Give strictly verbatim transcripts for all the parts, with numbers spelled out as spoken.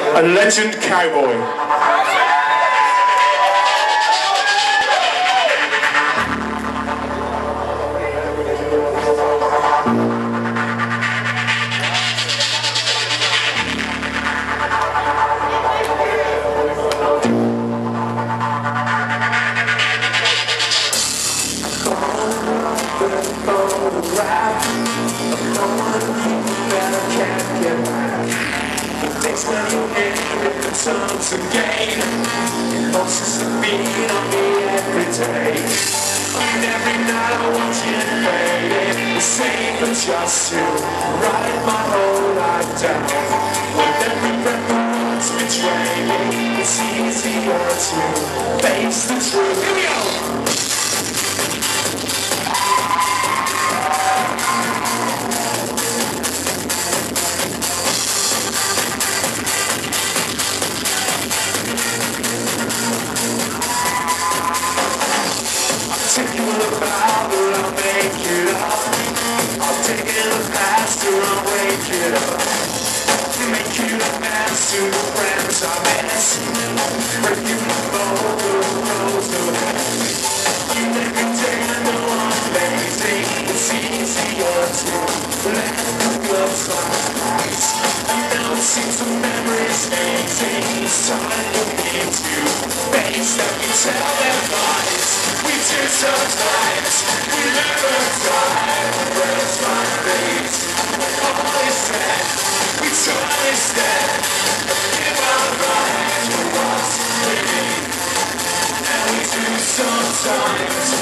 A legend cowboy. Times again, emotions are beating on me every day. And every night I want you to fade it. The same but just to write my whole life down. With every breath that wants betray me, it's easier to face the truth. Here we go! I'll make it up. I'll take it in the past or I'll wake it up. Make you the master of the friends I miss. Break you the mold of the roads of hell. Every day I know I'm lazy. It's easier to let the blood flies. And now it seems the memory's fading. It's time for me to face that we tell their lies. We do sometimes. We never die. Where's my face? All is said. We try instead. Give our lives for what's living. And we do sometimes.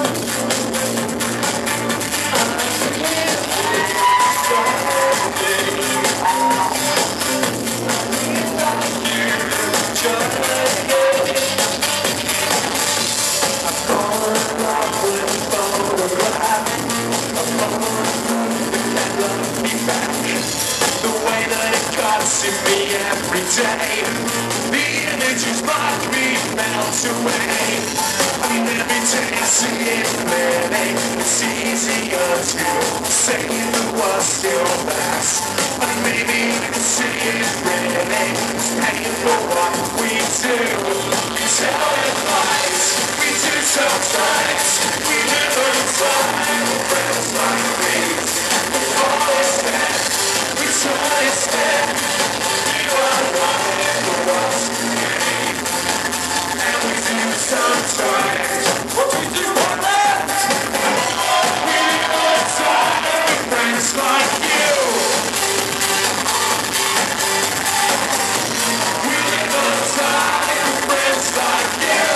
In me every day, the images mark me melt away. And every day I see it clearly. It's easier to say the words still last. But maybe you can see it really. It's paying for what we do. We tell it lies. We do sometimes. We never try. Friends like these. All is dead. We try instead. Sometimes, what we do on that? We live outside with friends like you. We live outside with friends like you.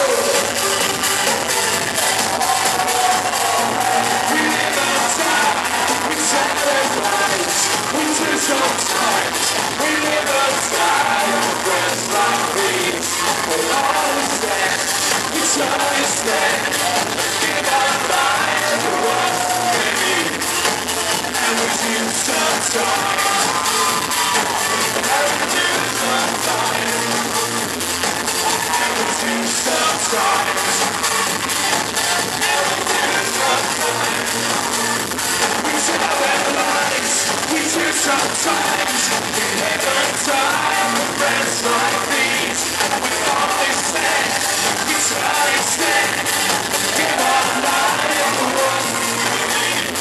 We live outside, we tell their lies. We do sometimes. We live outside with friends like these. We're always there. So instead, give our lives to what's living. And we do sometimes. And we do sometimes. And we do sometimes. And we do sometimes. We tell their lies. We do sometimes. We live in time with friends like these. And we always said. Try instead, give our life for what's living.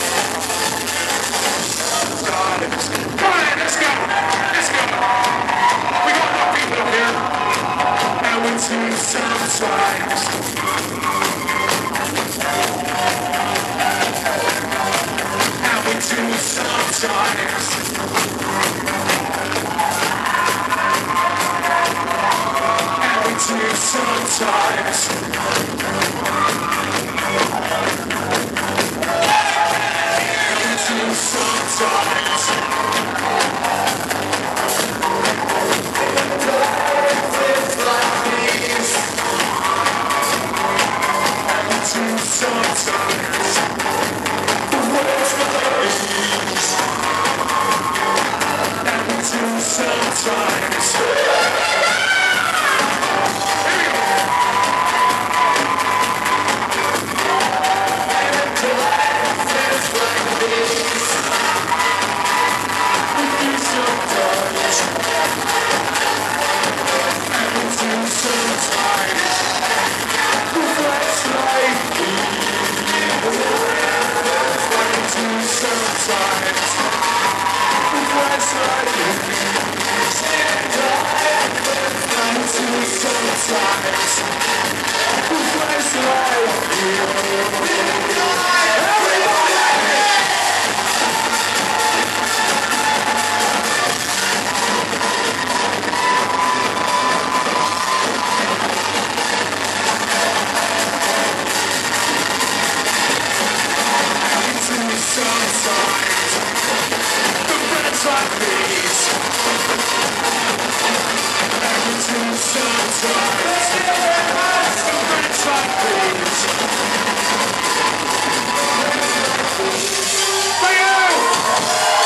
Come on, let's go, let's go. We got more people here. And we do sometimes. And we do sometimes. Do sometimes. Do sometimes. Life like these. Do sometimes. Words like these. And do sometimes. Like this. For you!